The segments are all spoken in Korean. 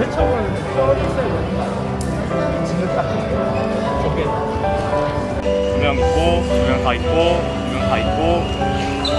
세척은 뼈있어야 되니까 진짜 딱 좋겠다. 두 명 있고, 두 명 다 있고, 두 명 다 있고.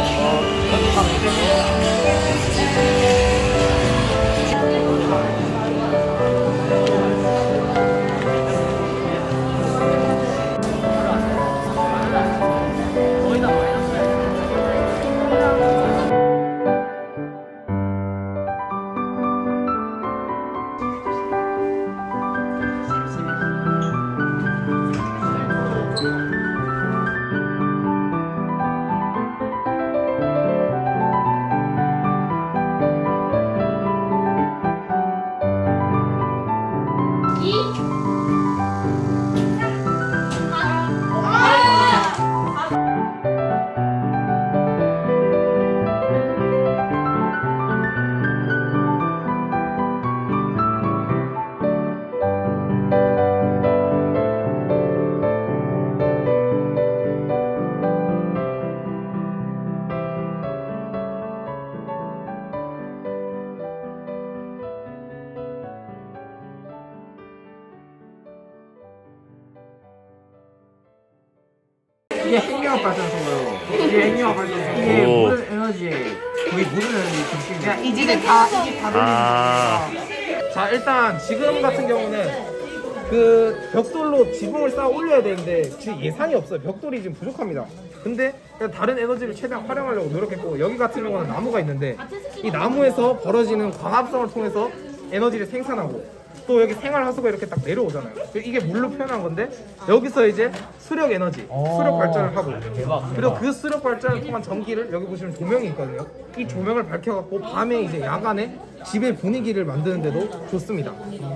이게 핵융합 발전소예요. 이게 핵융합 발전소. 이게 모든 에너지, 거의 모든 에너지 중심이에요. 그냥 이 집에 다 들어있는. 자, 일단 지금 같은 경우는 그 벽돌로 지붕을 쌓아 올려야 되는데 지금 예산이 없어요. 벽돌이 지금 부족합니다. 근데 그냥 다른 에너지를 최대한 활용하려고 노력했고, 여기 같은 경우는 나무가 있는데 이 나무에서 벌어지는 광합성을 통해서 에너지를 생산하고, 또 여기 생활하수가 이렇게 딱 내려오잖아요. 이게 물로 표현한 건데 여기서 이제 수력 에너지, 수력 발전을 하고, 그리고 그 수력 발전을 통한 전기를, 여기 보시면 조명이 있거든요. 이 조명을 밝혀갖고 밤에 이제 야간에 집의 분위기를 만드는 데도 좋습니다.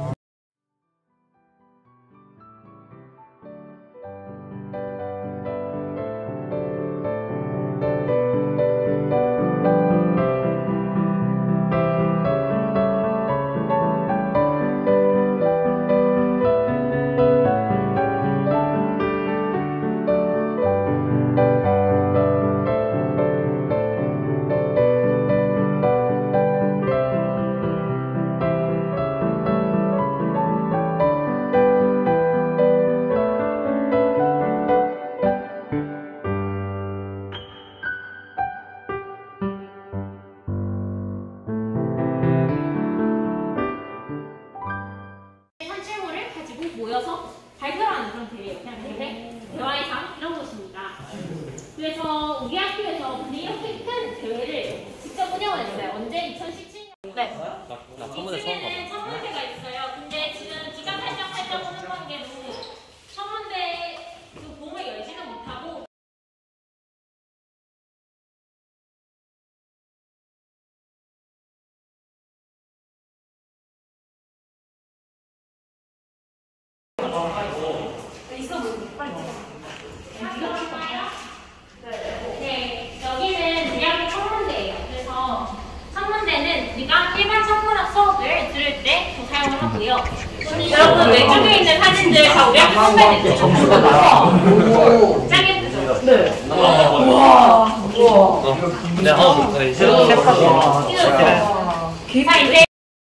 모여서 발표하는 그런 대회예요. 그냥 대화의 장 이런 곳입니다. 그래서 우리 학교에서 이렇게 큰 대회를 직접 운영을 했어요. 언제? 2017년. 네. 이쪽에는 천문대가 있어요. 근데 지금 기간 활동 하는 관계로 천문대 그 봄에 열지는 못하고. 네, 여기는 우리 학교 천문대예요. 그래서 천문대는 우리가 일반 천문학 수업을 들을 때 사용을 하고요. 여러분 왼쪽에 있는 사진들 다 우리 학교 선배들 전부가 나와. 짱 예쁘죠? 네. 우와. 네, 자, 이제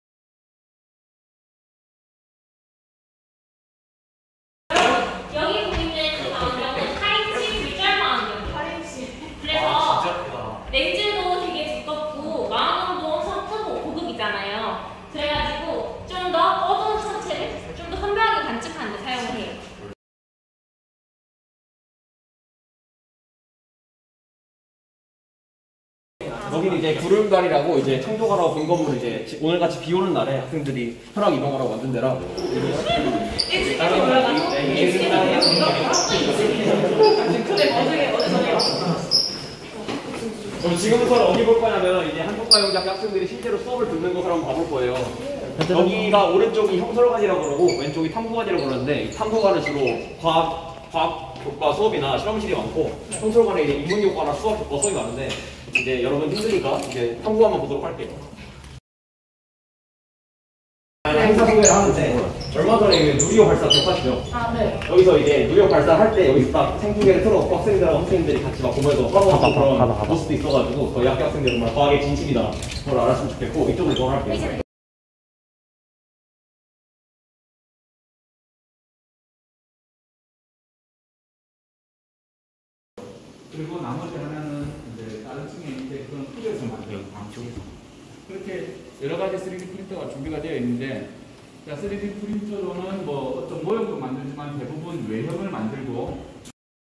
렌즈도 되게 두껍고 망원도 엄청 크고 고급이잖아요. 그래가지고 좀 더 어두운 천체를 좀 더 선명하게 관측하는 데 사용을 해요. 여기는 이제 구름다리라고 이제 청도가라고 본 건물 이제 오늘같이 비 오는 날에 학생들이 편하게 이동하라고 만든 데라. 지금부터 어디 볼 거냐면 이제 한국과학대학교 학생들이 실제로 수업을 듣는 것을 한번 봐볼 거예요. 여기가 오른쪽이 형설관이라고 그러고 왼쪽이 탐구관이라고 그러는데 이 탐구관은 주로 과학 교과 수업이나 실험실이 많고 형설관에 이제 인문 교과나 수학 교과 수업이 많은데 이제 여러분 힘드니까 이제 탐구관만 보도록 할게요. 행사 소개를 하는데 얼마 전에 누리호 발사 기억하시죠? 아, 네. 여기서 이제 누리호 발사 할 때 여기서 딱 생중계를 틀어놓고 학생들하고 학생들이 같이 막 보면서 서로 그런 모습도 있어가지고 저희 학교 학생들 정말 과학의 진심이다 그걸 알았으면 좋겠고 이쪽으로 이동할게요. 그리고 나머지 하나는 이제 다른 층에 있는데 그건 푸드에서 만든 방식에서 그렇게 여러 가지 3D 프린터가 준비가 되어 있는데 자, 3D 프린터로는 뭐 어떤 모형도 만들지만 대부분 외형을 만들고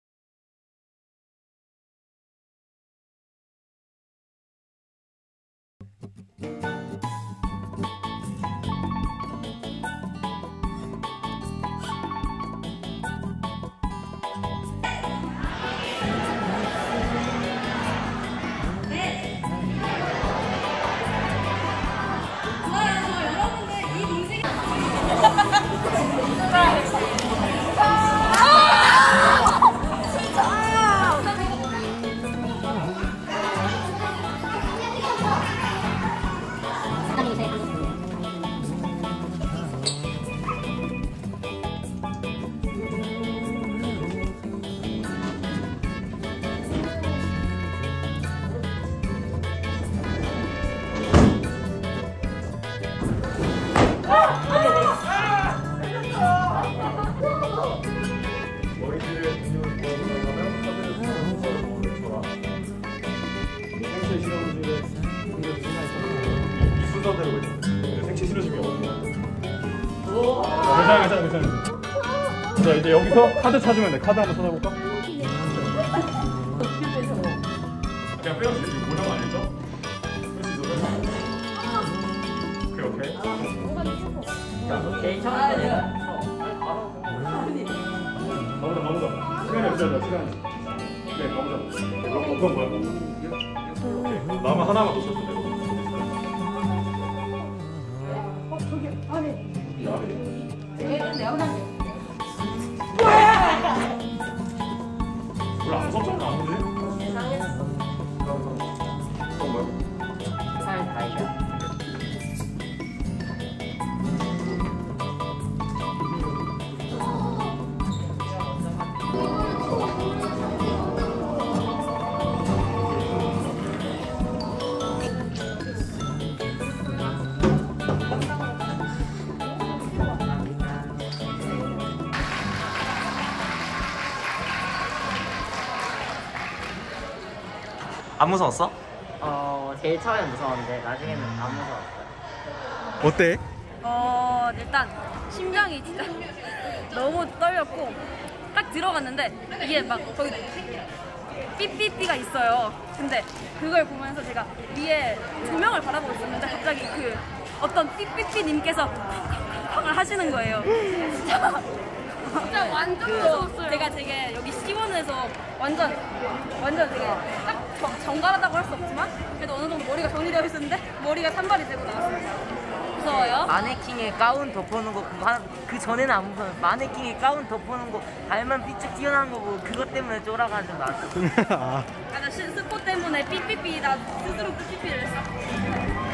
생체 실어주면 없냐? 괜찮아. 자, 이제 여기서 카드 찾으면 돼. 카드 한번 찾아볼까? 그냥 빼면 돼. 이거 모양 아니죠? 오케이. 가보자. 시간이 없잖아, 시간이. 네, 가보자. 어떤 거야? 오케이. 나만 하나만 더 썼으면 되고. 별로 안 썼잖아, 아무리. 예상했어. 어떤 거야? 살 다이야. 안 무서웠어? 제일 처음에 무서웠는데 나중에는 안 무서웠어요. 어때? 일단 심장이 진짜 너무 떨렸고 딱 들어갔는데 이게 막 거기 삐삐삐가 있어요. 근데 그걸 보면서 제가 위에 조명을 바라보고 있었는데 갑자기 그 어떤 삐삐삐님께서 쾅쾅쾅을 하시는 거예요. 진짜 완전 무서웠어요. 제가 되게 여기 C1에서 완전 되게 딱 정갈하다고 할 수 없지만 그래도 어느 정도 머리가 정리되어 있었는데 머리가 산발이 되고 나왔어요. 무서워요? 마네킹에 가운 덮어놓은 거 그 전에는 안 무서워요. 마네킹에 가운 덮어놓은 거 발만 삐쭉 튀어나온 거 보고 그것 때문에 쫄아가지고 나왔어요. 나 스포 때문에 삐삐삐 나 스스로 삐삐삐를 했어.